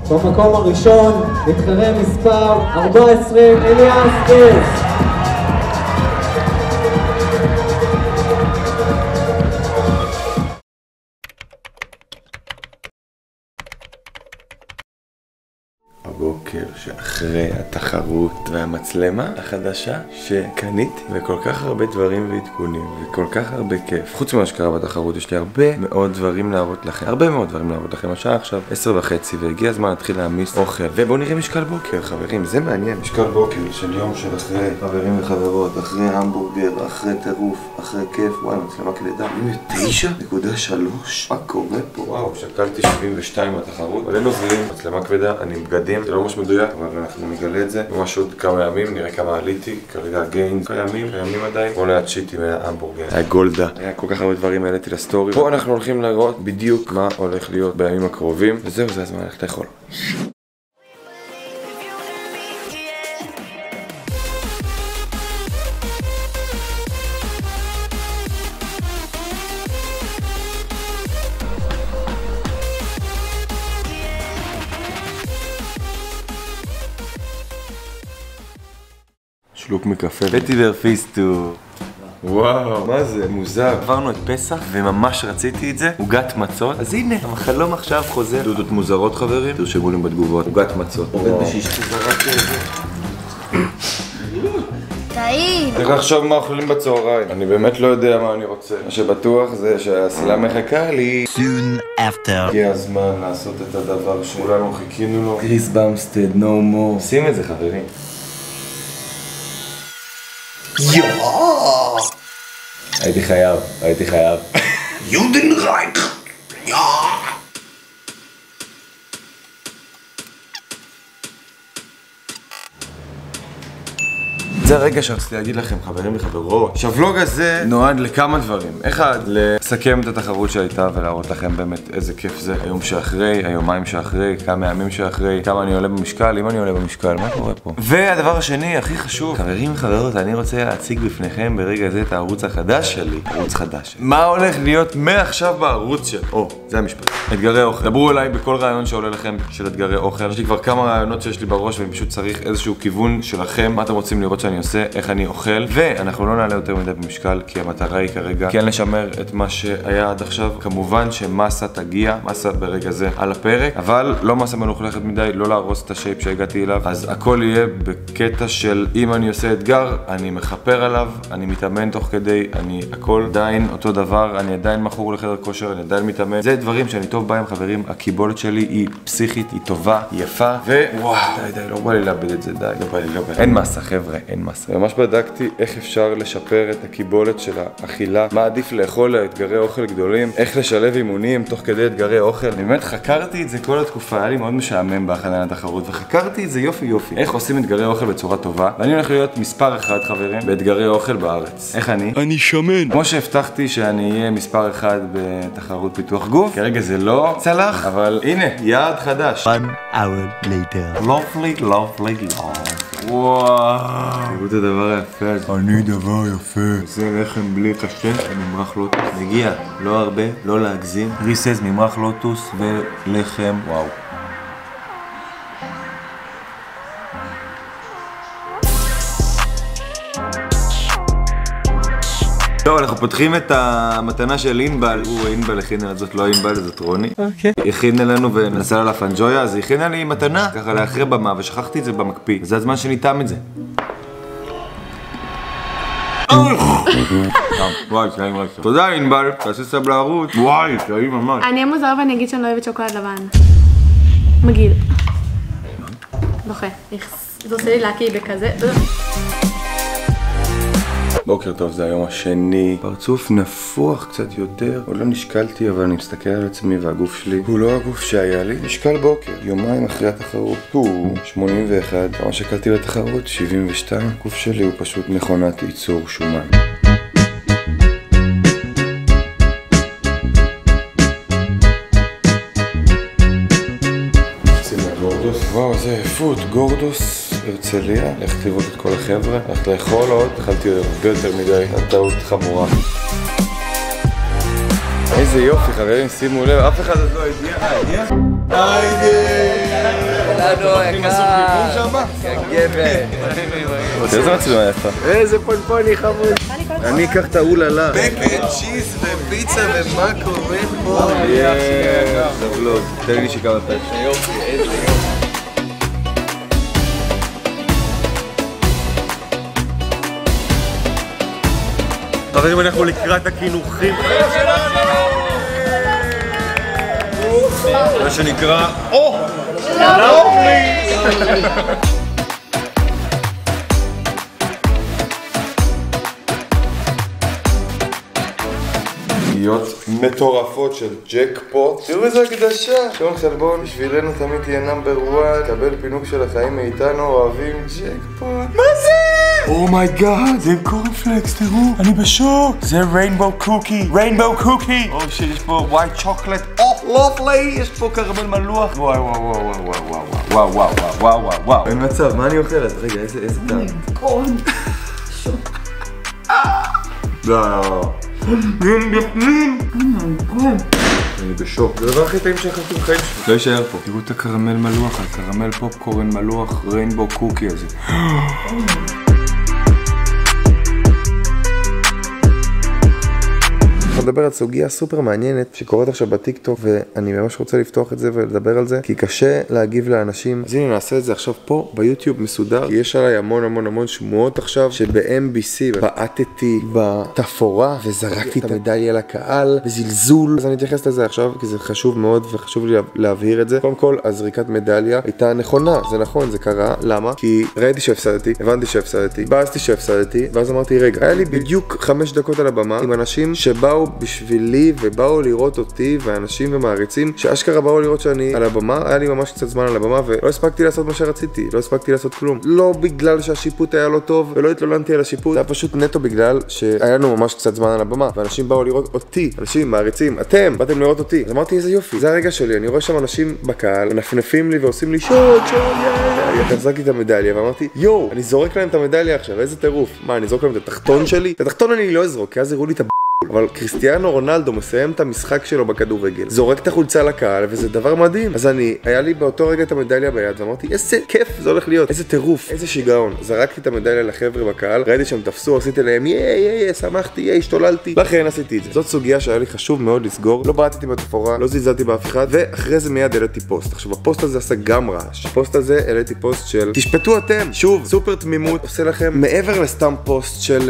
במקום הראשון, מתחרה מספר 14, אליאס גז. הבוקר שאחרי התחרות והמצלמה החדשה שקניתי, וכל כך הרבה דברים ועדכונים וכל כך הרבה כיף. חוץ ממה שקרה בתחרות יש לי הרבה מאוד דברים להראות לכם. השעה עכשיו 10:30 והגיע הזמן להתחיל להעמיס אוכל, ובואו נראה משקל בוקר. חברים, זה מעניין. משקל בוקר של יום של אחרי חברים וחברות, אחרי המבורגר, אחרי טירוף, אחרי כיף. וואי, מצלמה כבדה 9.3. מה קורה פה? וואו, שקלתי 72 בתחרות, אבל אין נוזלים, מצלמה כבדה, אני בגדים, זה לא ממש מדויק, אבל אנחנו נגלה את זה ממש עוד כמה ימים, נראה כמה עליתי. כרגע הגיין קיימים עדיין. בואו ליד שיטי מההמבורגר, היה גולדה, היה כל כך הרבה דברים העליתי לסטורי. פה אנחנו הולכים לראות בדיוק מה הולך להיות בימים הקרובים, וזהו, זה הזמן ללכת לאכול. שלוק מקפה וטידר פיסטו. וואו, מה זה? מוזר. עברנו את פסח וממש רציתי את זה, עוגת מצות. אז הנה, החלום עכשיו חוזר. דודות מוזרות חברים, תרשמו לי בתגובות. עוגת מצות. עובד בשישי. טעים. צריך לחשוב מה אוכלים בצהריים. אני באמת לא יודע מה אני רוצה. מה שבטוח זה שהסלה מחכה לי. Soon after. הגיע הזמן לעשות את הדבר שכולנו חיכינו לו. קריס במסטד, no more. עושים את זה חברים. הייתי חייב. יודנרייט. זה הרגע שרציתי להגיד לכם, חברים וחברות, שהוולוג הזה נועד לכמה דברים. אחד, לסכם את התחרות שהייתה ולהראות לכם באמת איזה כיף זה היום שאחרי, היומיים שאחרי, כמה ימים שאחרי, כמה אני עולה במשקל, אם אני עולה במשקל, מה קורה פה? והדבר השני, הכי חשוב, חברים וחברות, אני רוצה להציג בפניכם ברגע זה את הערוץ החדש שלי, ערוץ חדש. מה הולך להיות מעכשיו בערוץ שלי? זה המשפט. אתגרי אוכל. דברו אליי בכל רעיון שעולה לכם של אתגרי אוכל. יש לי כבר כמה רעיונות שיש לי בראש ואני פשוט צריך איזשהו כיוון שלכם, מה אתם רוצים לראות שאני עושה, איך אני אוכל, ואנחנו לא נעלה יותר מדי במשקל, כי המטרה היא כרגע כן לשמר את מה שהיה עד עכשיו. כמובן שמסה תגיע, מסה ברגע זה על הפרק, אבל לא מסה מלוכלכת מדי, לא להרוס את השייפ שהגעתי אליו. אז הכל יהיה בקטע של אם אני עושה אתגר, אני מחפר עליו, אני מתאמן תוך כדי, הכל עדיין אותו דבר, אני עדיין מכור לחדר כושר, אני עדיין מתאמן. זה דברים שאני טוב בהם חברים, הקיבולת שלי היא פסיכית, היא טובה, היא יפה, ווואו, די, לא בא לי לאבד את זה, די, לא בא לי. אין מסה חבר'ה, אין מסה. ממש בדקתי איך אפשר לשפר את הקיבולת של האכילה, מה עדיף לאכול לאתגרי אוכל גדולים, איך לשלב אימונים תוך כדי אתגרי אוכל. אני באמת חקרתי את זה כל התקופה, היה לי מאוד משעמם בהכנה לתחרות, וחקרתי את זה יופי, איך עושים אתגרי אוכל בצורה טובה, ואני הולך להיות מספר 1 חברים באתגרי אוכל בארץ. איך אני שמן. כמו שהבטחתי שאני אהיה מספר 1 בתחרות פיתוח גוף, כרגע זה לא צלח, אבל הנה, יעד חדש. 1 hour later. lovely. וואו, תראו את הדבר היפה הזה. אני דבר יפה. זה לחם בלי קשה, ממרח לוטוס. נגיע, לא הרבה, לא להגזים. ריסס, ממרח לוטוס ולחם, וואו. טוב, אנחנו פותחים את המתנה של אינבל. אינבל הכינה, זאת לא אינבל, זאת רוני. הכינה לנו ונסה לה לפנג'ויה, אז היא הכינה לי מתנה, ככה לאחרי במה, ושכחתי את זה במקפיא. זה הזמן שניתם את זה. וואי, שלעים רצה. תודה אינבל, תעשי סב לערוץ. וואי, שלעים ממש. אני אהיה מוזר ואני אגיד שאני לא אוהבת שוקולד לבן. מגעיל. דוחה. זה עושה לי להקיא בכזה. בוקר טוב, זה היום השני. פרצוף נפוח קצת יותר. עוד לא נשקלתי, אבל אני מסתכל על עצמי והגוף שלי הוא לא הגוף שהיה לי. משקל בוקר, יומיים אחרי התחרות. הוא 81. כמה שקלתי לתחרות? 72. הגוף שלי הוא פשוט מכונת ייצור שומן. וואו, איזה עייפות. גורדוס הרצליה, הלכת לראות את כל החבר'ה, הלכת לאכול עוד, אכלתי הרבה יותר מדי, טעות חמורה. איזה יופי חברים, שימו לב, אף אחד עוד לא הגיע. הגיע? יאללה, יקר. גבר. איזה מצלמה יפה. איזה פונפוני חמוד. אני אקח את האוללה. בקן, צ'יז ופיצה ומה קורה פה? זה ולוג. תן לי שכמה פרק. יופי, איזה יופי. חברים, אנחנו לקראת הכינוחים. מה שנקרא, מטורפות של ג'קפוט. תראו איזה הקדשה. שון חלבון, בשבילנו תמיד תהיה נאמבר 1. קבל פינוק של החיים מאיתנו, אוהבים ג'קפוט. מה זה? אומייגאד, זה עם קורנפלקס, תראו, אני בשוק. זה ריינבו קוקי, ריינבו קוקי. או שיש פה ווייט צ'וקלט, לופלי. יש פה קרמל מלוח. וואי וואי וואי וואי וואי וואי וואי וואי וואי. אין מצב, מה אני אוכל? אז רגע, איזה טעם? קורן. לא. אני בשוק. זה הדבר הכי טעים שאכלתי בחיים שלי. לא יישאר פה. תראו את הקרמל מלוח, הקרמל פופקורן מלוח, ריינבו קוקי הזה. נדבר על סוגיה סופר מעניינת שקורית עכשיו בטיק טוק, ואני ממש רוצה לפתוח את זה ולדבר על זה, כי קשה להגיב לאנשים. אז הנה נעשה את זה עכשיו פה ביוטיוב מסודר. יש עליי המון שמועות עכשיו שב-MBC בעטתי בתפאורה וזרקתי את המדליה לקהל וזלזול. אז אני אתייחס לזה עכשיו כי זה חשוב מאוד וחשוב לי להבהיר את זה. קודם כל, הזריקת מדליה הייתה נכונה, זה נכון, זה קרה. למה? כי ראיתי שהפסדתי, הבנתי שהפסדתי, באסתי שהפסדתי, ואז אמרתי רגע, היה לי בדיוק 5 דקות על הבמה עם אנשים שבאו בשבילי ובאו לראות אותי, ואנשים ומעריצים שאשכרה באו לראות שאני על הבמה. היה לי ממש קצת זמן על הבמה ולא הספקתי לעשות מה שרציתי, לא הספקתי לעשות כלום. לא בגלל שהשיפוט היה לא טוב ולא התלוננתי על השיפוט, זה היה פשוט נטו בגלל שהיה לנו ממש קצת זמן על הבמה ואנשים באו לראות אותי, אנשים מעריצים, אתם באתם לראות אותי. אז אמרתי איזה יופי, זה הרגע שלי. אני רואה שם אנשים בקהל מנפנפים לי ועושים לי שוט, החזקתי את המדליה ואמרתי יו, אני זורק להם את המדליה עכשיו, איזה טירוף. מה, אני זורק להם את התחתון שלי? את התחתון אני לא אזרוק, כי אז הראו לי את אבל קריסטיאנו רונלדו מסיים את המשחק שלו בכדורגל, זורק את החולצה לקהל, וזה דבר מדהים. אז היה לי באותו רגע את המדליה ביד, ואמרתי, איזה כיף זה הולך להיות, איזה טירוף, איזה שיגעון. זרקתי את המדליה לחבר'ה בקהל, ראיתי שהם תפסו, עשיתי להם שמחתי, השתוללתי. לכן עשיתי את זה. זאת סוגיה שהיה לי חשוב מאוד לסגור. לא בעטתי בתפאורה, לא זלזלתי באף אחד, ואחרי זה מיד העליתי פוסט. עכשיו הפוסט הזה עשה גם רעש. הפוסט הזה העליתי פוסט של תשפטו אתם. שוב, סופר תמימות, עושה לכם מעבר לסתם פוסט של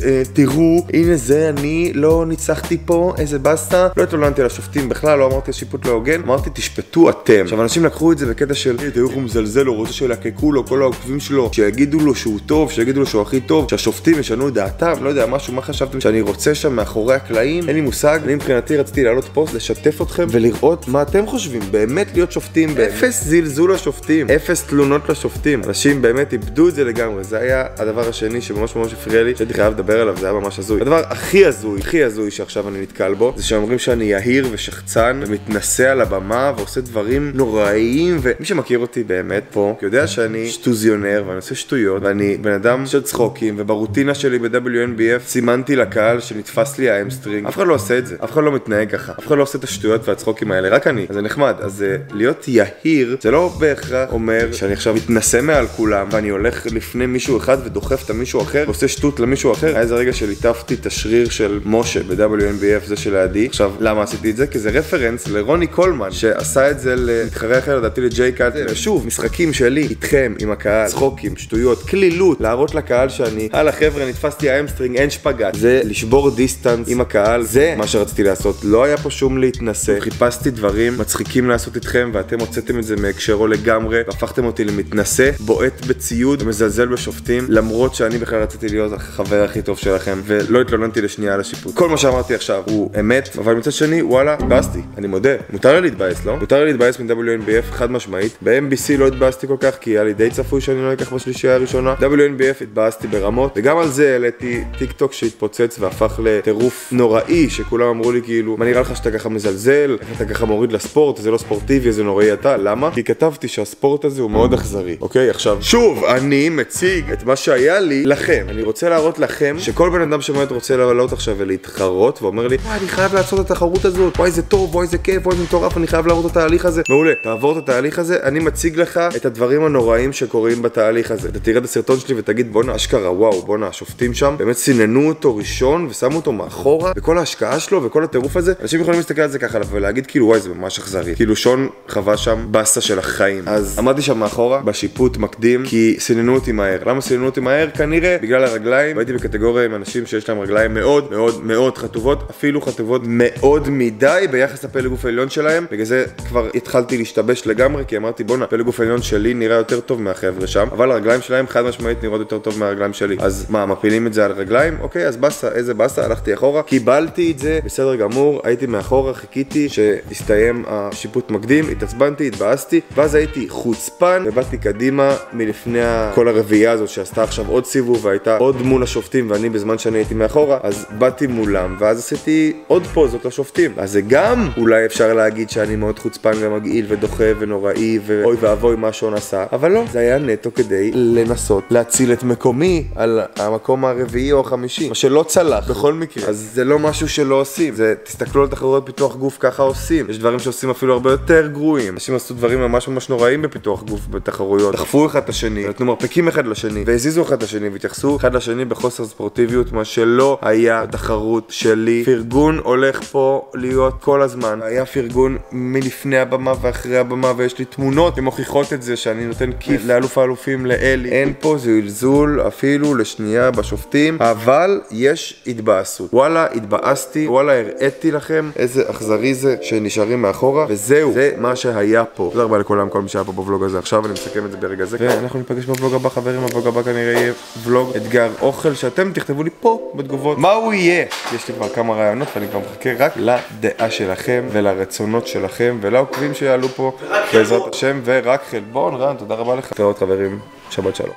תראו, הנה זה אני לא ניצחתי פה, איזה בסטה. לא התלוננתי על השופטים בכלל, לא אמרתי השיפוט לא הוגן, אמרתי תשפטו אתם. עכשיו אנשים לקחו את זה בקטע של תראו הוא מזלזל, הוא רוצה שלקקו לו כל העוקבים שלו, שיגידו לו שהוא טוב, שיגידו לו שהוא הכי טוב, שהשופטים ישנו את דעתם, לא יודע משהו, מה חשבתם שאני רוצה שם מאחורי הקלעים? אין לי מושג. אני מבחינתי רציתי לעלות פוסט, לשתף אתכם ולראות מה אתם חושבים, באמת להיות שופטים, אפס זלזול לשופטים, אפס תלונות לשופטים. אנשים באמת איבדו את זה לגמרי. זה היה הדבר השני שממש הפריע לי, שהייתי חייב לדבר עליו, זה היה ממש הזוי. הדבר הכי הזוי שעכשיו אני נתקל בו, זה שאומרים שאני יהיר ושחצן ומתנסה על הבמה ועושה דברים נוראיים, ומי שמכיר אותי באמת פה יודע שאני שטוזיונר ואני עושה שטויות ואני בן אדם של צחוקים, וברוטינה שלי ב-WNBF סימנתי לקהל שנתפס לי האמסטרינג. אף אחד לא עושה את זה, אף אחד לא מתנהג ככה, אף אחד לא עושה את השטויות והצחוקים האלה, רק אני. אז זה נחמד. אז להיות יהיר זה לא בהכרח אומר שאני עכשיו מתנסה מעל כולם ואני הולך לפני מישהו אחד ודוחף את מישהו אחר ועושה שטות למישהו אחר. היה איזה רגע שליטפתי את השריר של משה ב-WNBF, זה שלידי. עכשיו, למה עשיתי את זה? כי זה רפרנס לרוני קולמן, שעשה את זה למתחרה אחר, לדעתי לג'יי קאטלר. שוב, משחקים שלי, איתכם, עם הקהל, צחוקים, שטויות, כלילות, להראות לקהל שאני, הלאה חבר'ה, נתפסתי האמסטרינג, אין שפגת. זה לשבור דיסטנס עם הקהל, זה מה שרציתי לעשות. לא היה פה שום להתנסה. חיפשתי דברים מצחיקים לעשות איתכם, ואתם הוצאתם את זה מהקשרו לגמרי, והפכתם אותי למתנסה, בועט בציוד, ומזלזל בשופטים, למרות שאני בכלל רציתי להיות החבר הכי טוב שלכם, ולא התלוננתי לשנייה על השיפוט. כל מה שאמרתי עכשיו הוא אמת, אבל מצד שני, וואלה, התבאסתי. אני מודה. מותר לי להתבאס, לא? מותר לי להתבאס מ-WNBF חד משמעית. ב-MBC לא התבאסתי כל כך, כי היה לי די צפוי שאני לא אקח בשלישייה הראשונה. WNBF התבאסתי ברמות, וגם על זה העליתי טיק טוק שהתפוצץ והפך לטירוף נוראי, שכולם אמרו לי כאילו, מה נראה לך שאתה ככה מזלזל? איך אתה ככה מוריד לספורט? זה לא ספורטיבי, זה נוראי אתה. למה? כי כתבתי שהספורט הזה הוא מאוד אכזרי. אוקיי, עכשיו, שוב, אני מציג את מה שהיה לי לכם. אני רוצה להראות לכם שכל בן אדם שבאמת רוצה לעלות עכשיו להתחרות, ואומר לי, אני חייב לעשות את התחרות הזאת, וואי זה טוב, וואי זה כיף, וואי זה מטורף, אני חייב לעבור את התהליך הזה. מעולה, תעבור את התהליך הזה, אני מציג לך את הדברים הנוראים שקורים בתהליך הזה. אתה תראה את הסרטון שלי ותגיד, בונה, אשכרה, וואו, בונה, השופטים שם באמת סיננו אותו ראשון ושמו אותו מאחורה, וכל ההשקעה שלו וכל הטירוף הזה. אנשים יכולים להסתכל על זה ככה ולהגיד, כאילו, וואי, זה ממש אכזרי. כאילו, שון חווה שם בסה של החיים. אז עמדתי שם מאחורה, בשיפוט מקדים, כי סיננו אותי מהר. למה סיננו אותי מהר? כנראה בגלל הרגליים. והייתי בקטגוריה עם אנשים שיש להם רגליים מאוד מאוד מאוד חטובות, אפילו חטובות מאוד מדי ביחס לפלג גוף העליון שלהם. בגלל זה כבר התחלתי להשתבש לגמרי, כי אמרתי, בונה, פלג גוף העליון שלי נראה יותר טוב מהחבר'ה שם, אבל הרגליים שלהם חד משמעית נראות יותר טוב מהרגליים שלי. אז מה, מפילים את זה על רגליים? אוקיי, אז בסה, איזה בסה, הלכתי אחורה, קיבלתי את זה, בסדר גמור, הייתי מאחורה, חיכיתי שהסתיים השיפוט מקדים, התעצבנתי, התבאסתי, ואז הייתי חוצפן, ובאתי קדימה מלפני כל הרביעייה הזאת שעשתה עכשיו עוד סיבוב, והייתה עוד מול השופטים, ואני בזמן שאני הייתי מאחורה, אז באתי מולם, ואז עשיתי עוד פוזות לשופטים. אז זה גם אולי אפשר להגיד שאני מאוד חוצפן ומגעיל ודוחה ונוראי, ואוי ואבוי מה שון עשה, אבל לא, זה היה נטו כדי לנסות להציל את מקומי על המקום הרביעי או החמישי, מה שלא צלח בכל מקרה. אז זה לא משהו שלא עושים, זה תסתכלו על תחרויות פיתוח גוף, ככה עושים. יש דברים שעושים אפילו הרבה יותר גרועים. אנשים עשו דברים ממש נוראים בפיתוח גוף בתחרויות, דחפו אחד את השני, נתנו מרפקים אחד לשני, והזיזו אחד את השני, והתייחסו אחד לשני בחוסר ספורטיביות, מה שלא היה תחרות שלי. פרגון הולך פה להיות כל הזמן, היה פרגון מלפני הבמה ואחרי הבמה, ויש לי תמונות שמוכיחות את זה שאני נותן כיף לאלוף האלופים, לאלי. אין פה זלזול אפילו לשנייה בשופטים, אבל יש התבאסות. וואלה, התבאסתי, וואלה, הראיתי לכם איזה אכזרי זה שנשארים מאחורה, וזהו, זה מה שהיה פה. תודה רבה לכולם, כל מי שהיה פה בוולוג הזה. עכשיו אני מסכם את זה ברגע זה, ואנחנו ניפגש בוולוג הבא, חברים. הוולוג הבא כנראה יהיה ולוג אתגר אוכל, שאתם תכתבו לי פה בתגובות מה הוא יהיה. יש לי כבר כמה רעיונות ואני כבר מחכה רק לדעה שלכם ולרצונות שלכם ולעוקבים שיעלו פה בעזרת השם, ורק חלבון. רן, תודה רבה לך. תראות חברים, שבת שלום.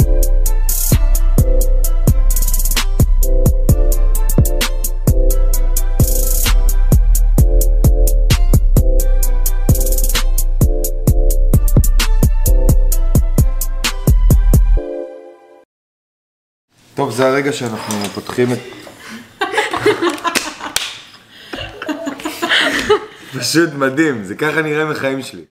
טוב, זה הרגע שאנחנו פותחים את... פשוט מדהים, זה ככה נראה מחיים שלי.